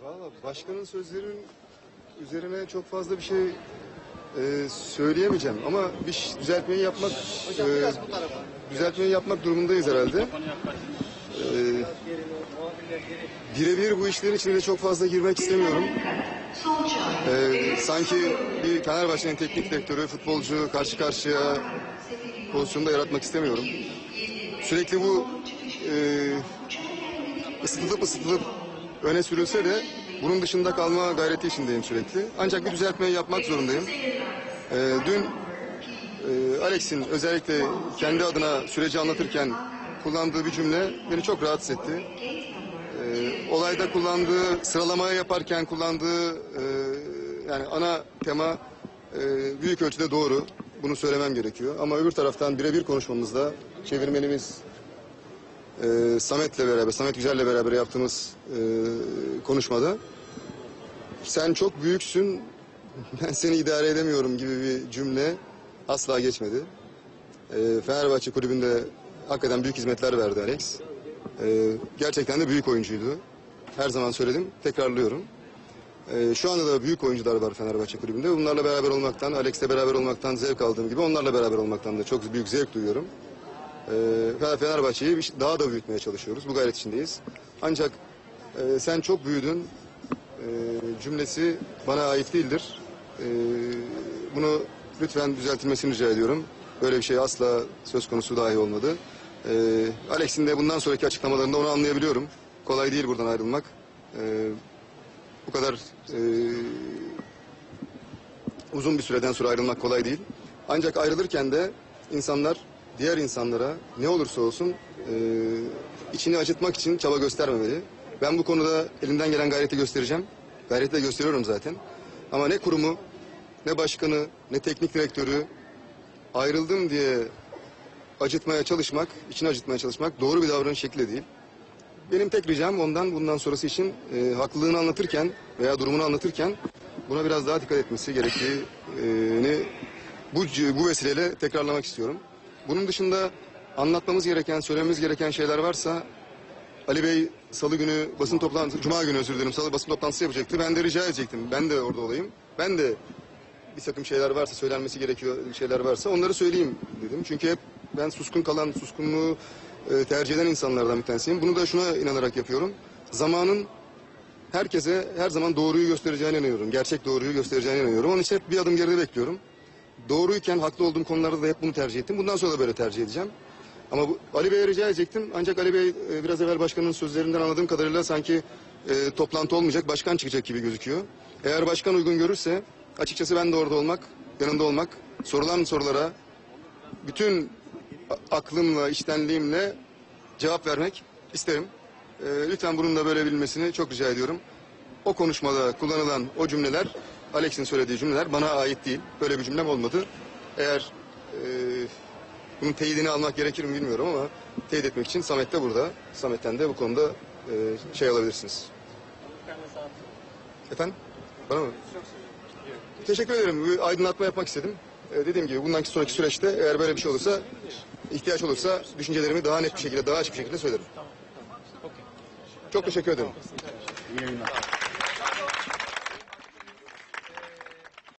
Valla başkanın sözlerinin üzerine çok fazla bir şey söyleyemeyeceğim ama bir düzeltmeyi yapmak durumundayız herhalde. Birebir bu işlerin içine de çok fazla girmek istemiyorum. Sanki bir Fenerbahçe'nin teknik direktörü, futbolcu karşı karşıya pozisyonda yaratmak istemiyorum. Sürekli bu ısıtılıp öne sürülse de bunun dışında kalma gayreti içindeyim sürekli. Ancak bir düzeltmeyi yapmak zorundayım. Dün Alex'in özellikle kendi adına süreci anlatırken kullandığı bir cümle beni çok rahatsız etti. Olayda kullandığı, sıralamaya yaparken kullandığı yani ana tema büyük ölçüde doğru. Bunu söylemem gerekiyor. Ama öbür taraftan birebir konuşmamızda çevirmenimiz Samet Güzel'le beraber yaptığımız konuşmada sen çok büyüksün, ben seni idare edemiyorum gibi bir cümle asla geçmedi. Fenerbahçe kulübünde hakikaten büyük hizmetler verdi Alex. Gerçekten de büyük oyuncuydu. Her zaman söyledim, tekrarlıyorum. Şu anda da büyük oyuncular var Fenerbahçe kulübünde. Bunlarla beraber olmaktan, Alex'le beraber olmaktan zevk aldığım gibi onlarla beraber olmaktan da çok büyük zevk duyuyorum. Fenerbahçe'yi daha da büyütmeye çalışıyoruz. Bu gayret içindeyiz. Ancak sen çok büyüdün cümlesi bana ait değildir. Bunu lütfen düzeltilmesini rica ediyorum. Böyle bir şey asla söz konusu dahi olmadı. Alex'in de bundan sonraki açıklamalarında onu anlayabiliyorum. Kolay değil buradan ayrılmak. Bu kadar uzun bir süreden sonra ayrılmak kolay değil. Ancak ayrılırken de insanlar diğer insanlara ne olursa olsun içini acıtmak için çaba göstermemeli. Ben bu konuda elimden gelen gayreti göstereceğim. Gayreti de gösteriyorum zaten. Ama ne kurumu, ne başkanı, ne teknik direktörü ayrıldım diye acıtmaya çalışmak, içini acıtmaya çalışmak doğru bir davranış şekli değil. Benim tek ricam ondan bundan sonrası için haklılığını anlatırken veya durumunu anlatırken buna biraz daha dikkat etmesi gerektiğini bu vesileyle tekrarlamak istiyorum. Bunun dışında anlatmamız gereken, söylememiz gereken şeyler varsa Ali Bey Salı günü Cuma günü özür dilerim basın toplantısı yapacaktı. Ben de rica edecektim. Ben de orada olayım. Ben de bir takım şeyler varsa, söylenmesi gerekiyor şeyler varsa onları söyleyeyim dedim. Çünkü hep ben suskunluğu tercih eden insanlardan bir tanesiyim. Bunu da şuna inanarak yapıyorum. Zamanın herkese her zaman doğruyu göstereceğine inanıyorum. Gerçek doğruyu göstereceğine inanıyorum. Onun için hep bir adım geride bekliyorum. Doğruyken haklı olduğum konularda da hep bunu tercih ettim. Bundan sonra da böyle tercih edeceğim. Ama Ali Bey'e rica edecektim. Ancak Ali Bey biraz evvel başkanın sözlerinden anladığım kadarıyla sanki toplantı olmayacak, başkan çıkacak gibi gözüküyor. Eğer başkan uygun görürse açıkçası ben de orada olmak, yanında olmak, sorulan sorulara bütün aklımla, içtenliğimle cevap vermek isterim. Lütfen bunun da böyle bilinmesini çok rica ediyorum. O konuşmada kullanılan o cümleler, Alex'in söylediği cümleler bana ait değil. Böyle bir cümlem olmadı. Eğer bunun teyidini almak gerekir mi bilmiyorum ama teyit etmek için Samet de burada. Samet'ten de bu konuda şey alabilirsiniz. Efendim? Bana mı? Teşekkür ederim. Bir aydınlatma yapmak istedim. Dediğim gibi bundan sonraki süreçte eğer böyle bir şey olursa, ihtiyaç olursa düşüncelerimi daha net bir şekilde, daha açık bir şekilde söylerim. Çok teşekkür ederim. İyi yayınlar.